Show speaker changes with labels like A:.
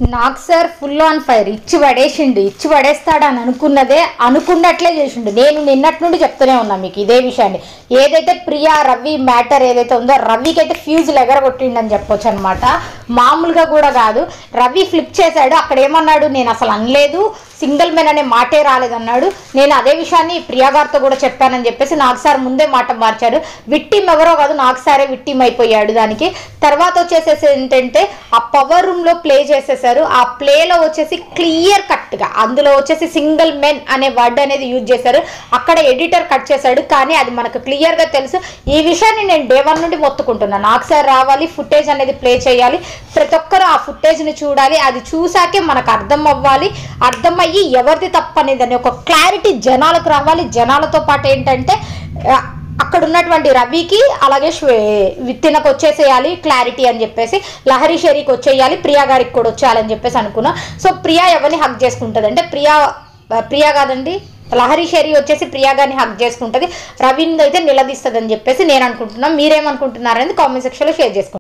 A: నాకు sir full on fire ఇచ్చి పడేసిండు. ఇచ్చి పడేస్తాడని అనుకున్నదే అనుకున్నట్లే చేసిండు. నేను నిన్నటి నుండి చెప్తూనే ఉన్నా మీకు ఇదే విషయాన్ని. ఏదైతే ప్రియా రవి మ్యాటర్ ఏదైతే ఉందో రవికి అయితే ఫ్యూజులు ఎగరగొట్టిండని చెప్పొచ్చు అనమాట. మామూలుగా కూడా కాదు. రవి ఫ్లిప్ చేశాడు. అక్కడ ఏమన్నాడు, నేను అసలు అనలేదు, సింగిల్ మెన్ అనే మాటే రాలేదన్నాడు. నేను అదే విషయాన్ని ప్రియా గారితో కూడా చెప్పానని చెప్పేసి నాకు సార్ ముందే మాట మార్చాడు. విక్టిమ్ ఎవరో కాదు, నాకు సారే విక్టిమ్ అయిపోయాడు. దానికి తర్వాత వచ్చేసేసి ఏంటంటే ఆ పవర్ రూమ్ లో ప్లే చేసేసారు. ఆ ప్లేలో వచ్చేసి క్లియర్ కట్ గా అందులో వచ్చేసి సింగిల్ మెన్ అనే వర్డ్ అనేది యూజ్ చేశారు. అక్కడ ఎడిటర్ కట్ చేశాడు, కానీ అది మనకు క్లియర్ గా తెలుసు. ఈ విషయాన్ని నేను డే 1 నుండి మొత్తుకుంటున్నాను. నాకు సార్ రావాలి, ఫుటేజ్ అనేది ప్లే చేయాలి, ప్రతి ఒక్కరు ఆ ఫుటేజ్ ని చూడాలి. అది చూసాకే మనకు అర్థం అవ్వాలి. అర్థమయ్యి ఎవరిది తప్పు అనేది అని ఒక క్లారిటీ జనాలకు రావాలి. జనాలతో పాటు ఏంటంటే అక్కడ ఉన్నటువంటి రవికి అలాగే తినకు వచ్చేసేయాలి క్లారిటీ అని చెప్పేసి, లహరి షెరీకి వచ్చేయాలి, ప్రియా గారికి కూడా వచ్చేయాలని చెప్పేసి అనుకున్నా. సో ప్రియా ఎవరిని హక్ చేసుకుంటుంది అంటే ప్రియా కాదండి, లహరి షెరీ వచ్చేసి ప్రియా గారిని హక్ చేసుకుంటుంది, రవిని అయితే నిలదీస్తుంది అని చెప్పేసి నేను అనుకుంటున్నాను. మీరేమనుకుంటున్నారనేది కామెంట్ సెక్షన్లో షేర్ చేసుకోండి.